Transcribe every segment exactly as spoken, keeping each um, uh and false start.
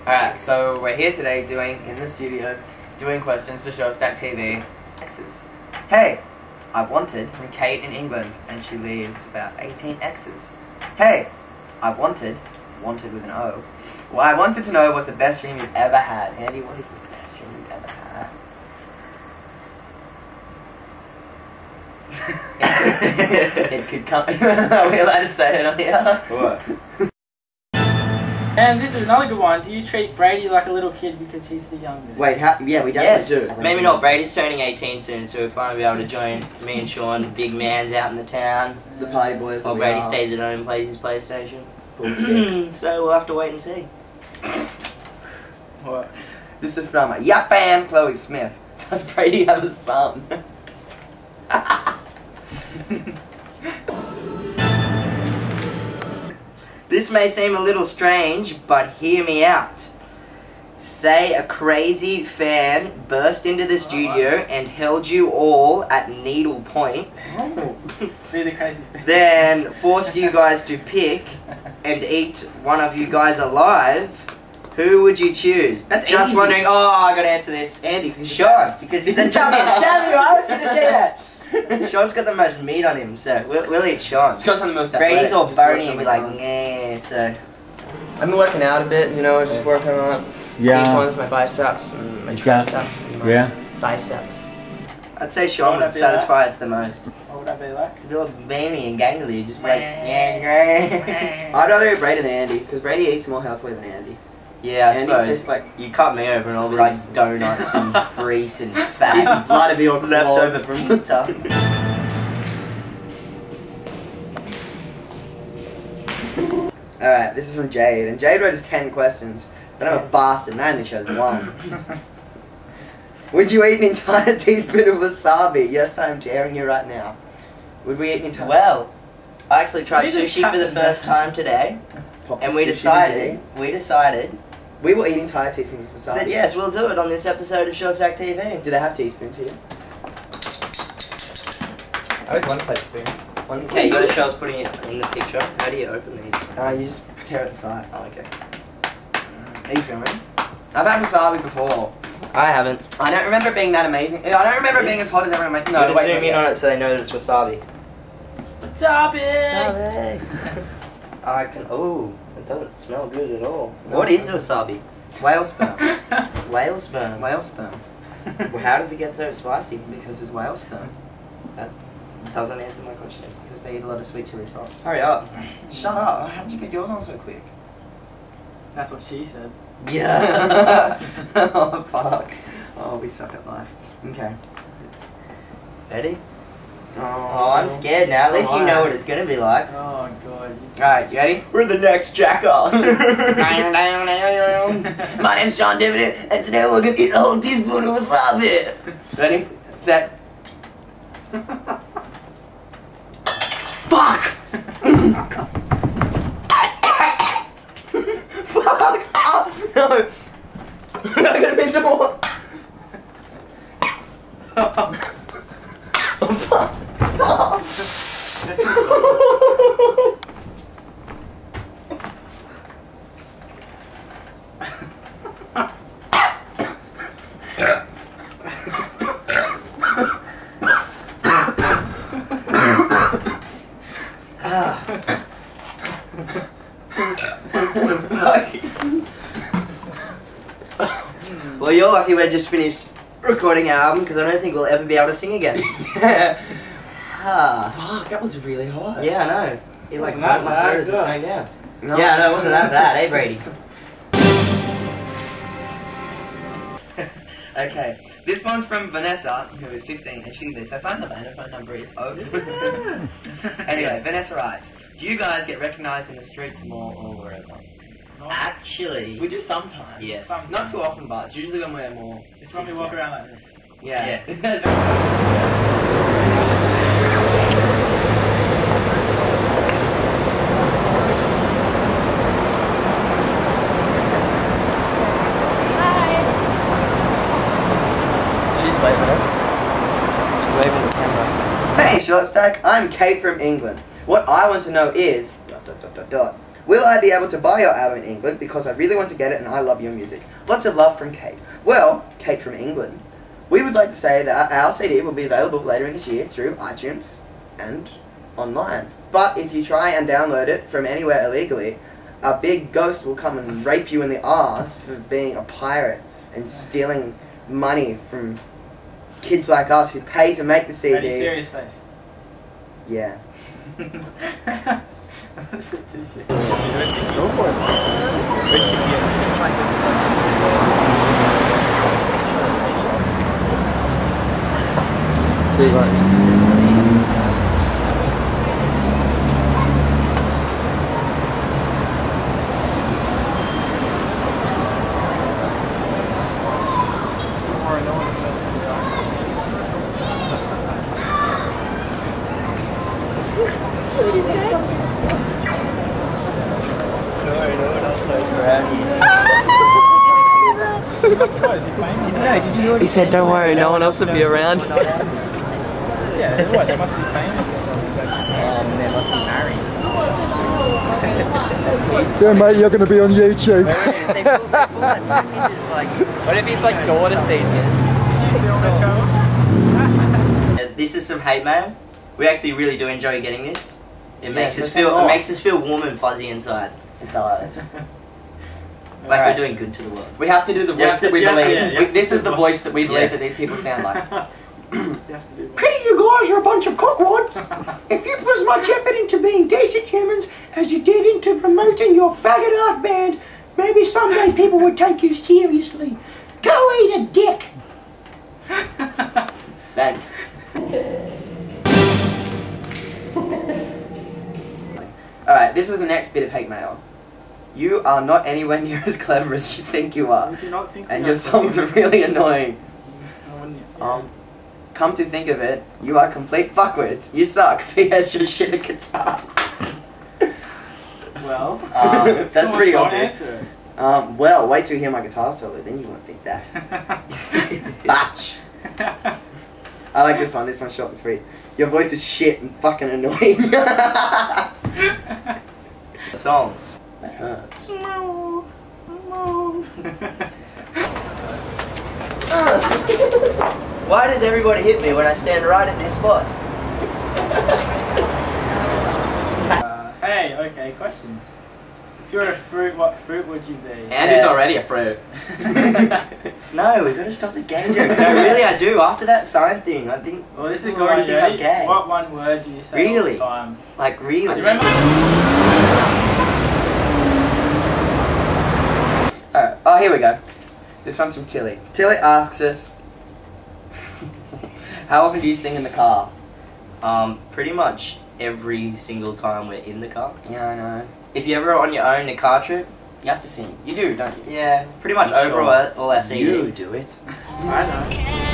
Alright, so we're here today doing, in the studio, doing questions for Showstack T V. X's. Hey, I wanted from Kate in England, and she leaves about eighteen X's. Hey, I wanted, wanted with an O. Well, I wanted to know what's the best dream you've ever had. Andy, what is the best dream you've ever had? It could come. Are we allowed to say it on here? What? And this is another good one. Do you treat Brady like a little kid because he's the youngest? Wait, how, yeah, we definitely Yes, do. maybe not. Brady's turning eighteen soon, so we'll finally be able to join me and Sean, the big man's out in the town. The party boys. While that we Brady are. stays at home and plays his PlayStation. Pulls the dick. So we'll have to wait and see. What? This is from a yeah fan, Chloe Smith. Does Brady have a son? This may seem a little strange, but hear me out. Say a crazy fan burst into the studio and held you all at needle point, Oh, really crazy. then forced you guys to pick and eat one of you guys alive. Who would you choose? That's Just easy. wondering. Oh, I gotta answer this. Andy, because he's Sean, because he's the champion. Damn you! I was gonna say that. Sean's got the most meat on him, so we'll, we'll eat Sean. It's because I'm the most Brady's athletic. all Just bony working and be on my like, arms. nah, so. I've been working out a bit, you know, just working on Yeah. each one's my biceps, and my You got- triceps, and my Yeah. biceps. I'd say Sean What would would that be satisfy us the most. What would that be like? You're all veiny and gangly, just be like, yeah, yeah. I'd rather eat Brady than Andy, because Brady eats more healthily than Andy. Yeah, I Andy suppose. tastes like You cut me over and I'll be like grease. donuts and grease and He's fat. blood to be all Left clogged. over from pizza. Alright, this is from Jade, and Jade wrote us ten questions, but I'm a bastard and I only chose one. Would you eat an entire teaspoon of wasabi? Yes, I'm daring you right now. Would we eat an entire... Well, I actually tried We just sushi for the happened first to- time today, Pop and the we sushi to decided, Jade. we decided We will eat entire teaspoons of wasabi. that yes, we'll do it on this episode of Showstack T V. Do they have teaspoons here? I always want to play spoons. One Okay, you gotta show us putting it in the picture. How do you open these? Uh, you just tear it aside. Oh, okay. Are you filming? I've had wasabi before. I haven't. I don't remember it being that amazing. I don't remember it being as hot as everyone makes. No, No, just wait, zoom wait, in on it so they know that it's wasabi. Stop it! Wasabi. I can. Oh, it doesn't smell good at all. What is wasabi? Whale sperm. Whale sperm. Whale sperm. Well, how does it get so spicy? Because it's whale sperm. That doesn't answer my question. Because they eat a lot of sweet chili sauce. Hurry up. Shut up. How did you get yours on so quick? That's what she said. Yeah. Oh, fuck. Oh, we suck at life. Okay. Ready? Oh, Oh, I'm scared now. At So least you am know I. what it's gonna be like. Oh god. Alright, you ready? We're the next jackass. My name's Sean Dividend, and today we're gonna eat a whole teaspoon of wasabi. Ready? Set. Fuck! Fuck! Oh, no! I gotta be some more. Oh, fuck! Well, you're lucky we just finished recording our album because I don't think we'll ever be able to sing again. Ah. Fuck, that was really hot. Yeah, I know. You like Wasn't that broke my bad? throat as it's Gosh. going down. No, Yeah, no, it wasn't that bad, eh, Brady? Okay, this one's from Vanessa, who is fifteen, and she lives. I find her and her phone number is oh. Anyway, Vanessa writes, do you guys get recognised in the streets more or wherever? Actually, We do sometimes. Yes. Sometimes. Not too often, but it's usually when we're more... It's when we walk around like this. Yeah. She's waving at us. waving the camera. Hey, Short Stack, I'm Kate from England. What I want to know is... Dot, dot, dot, dot, dot. Will I be able to buy your album in England? Because I really want to get it and I love your music. Lots of love from Kate. Well, Kate from England. We would like to say that our C D will be available later in this year through iTunes and online. But if you try and download it from anywhere illegally, a big ghost will come and rape you in the arse for being a pirate and stealing money from kids like us who pay to make the C D. Ready, serious face. Yeah. That's a bit too sick. Go for He said, "Don't worry, no one else will be around." Yeah, what? They must be famous. Um, they must be married. Yeah, mate, you're going to be on YouTube. What if he's like daughter sees it? This is some hate mail. We actually really do enjoy getting this. It makes Yes, us there's feel. some It more. makes us feel warm and fuzzy inside. It does. Like Alright. we're doing good to the world. We have to do the You voice have that to- we you have to- believe. yeah, you we, have to this do is the the voice. voice that we believe Yeah. that these people sound like. You have to do that. Pity you guys are a bunch of cockwads. If you put as much effort into being decent humans as you did into promoting your faggot ass band, maybe someday people would take you seriously. Go eat a dick. Thanks. Alright, this is the next bit of hate mail. You are not anywhere near as clever as you think you are. Would you not think? And we your are songs are clever? really annoying. Oh, wouldn't you? Um, come to think of it, you are complete fuckwits. You suck. P S You're shit at guitar. Well, Um, that's come on, pretty Sean, obvious. answer it. Um, well, wait till you hear my guitar solo, then you won't think that. Batch. I like this one. This one's short and sweet. Your voice is shit and fucking annoying. Songs. That hurts. Why does everybody hit me when I stand right at this spot? Uh, hey, okay, questions. If you were a fruit, what fruit would you be? Andy's already a fruit. No, we've got to stop the gay joke. No, really, I do. After that sign thing, I think. Well, this is people good already one. think You I'm ready? gay. What one word do you say Really? all the time? Like, really? You remember? Alright, oh, here we go. This one's from Tilly. Tilly asks us, how often do you sing in the car? Um, pretty much every single time we're in the car. Yeah, I know. If you're ever on your own in a car trip, You have to sing. You do, don't you? yeah, pretty much I'm over sure. all, our, all our C Ds. You do it. I know.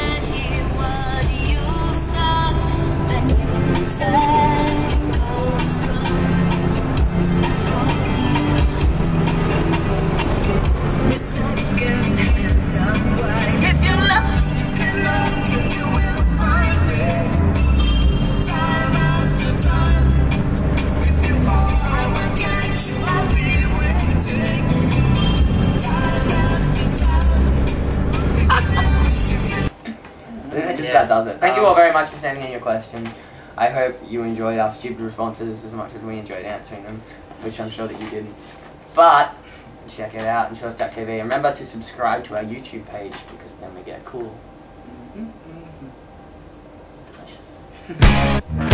I think that just Yeah. about does it. Thank you Um, all very much for sending in your questions. I hope you enjoyed our stupid responses as much as we enjoyed answering them, which I'm sure that you didn't. But check it out, ensure dot T V. Remember to subscribe to our YouTube page because then we get cool. Mhm, mhm. Delicious.